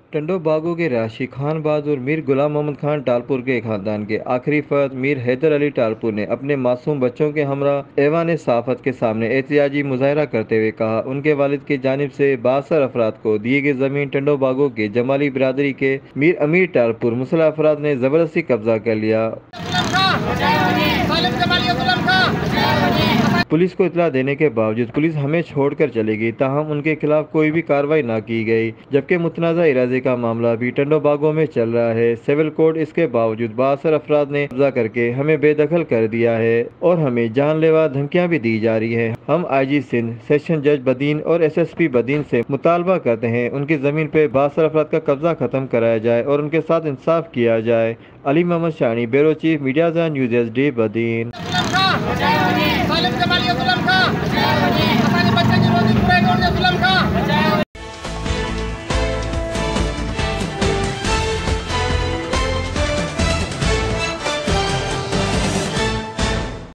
टंडो बागों के राशि खान बहादुर मीर गुलाम मोहम्मद खान टालपुर के खानदान के आखिरी फर्द मीर हैदर अली टालपुर ने अपने मासूम बच्चों के हमरा ऐवान साफत के सामने एहतजाजी मुजाहरा करते हुए कहा, उनके वालिद की जानिब से 62 अफराद को दिए गए जमीन टंडो बागों के जमाली बिरादरी के मीर अमीर टालपुर मुसल्ह अफराद ने जबरदस्ती कब्जा कर लिया। पुलिस को इतला देने के बावजूद पुलिस हमें छोड़कर चली गई, ताहम उनके खिलाफ कोई भी कार्रवाई न की गई, जबकि मुतनाज़ा इरादे का मामला भी टंडो बागों में चल रहा है। सिविल कोर्ट इसके बावजूद 62 अफराद ने कब्जा करके हमें बेदखल कर दिया है और हमें जानलेवा धमकियां भी दी जा रही है। हम IG सिंध, सेशन जज बदीन और SSP बदीन से मुतालबा करते हैं उनकी ज़मीन पर 62 अफराद का कब्जा ख़त्म कराया जाए और उनके साथ इंसाफ किया जाए। Ali Mohammad Shani, bureau chief, media news SD Badin.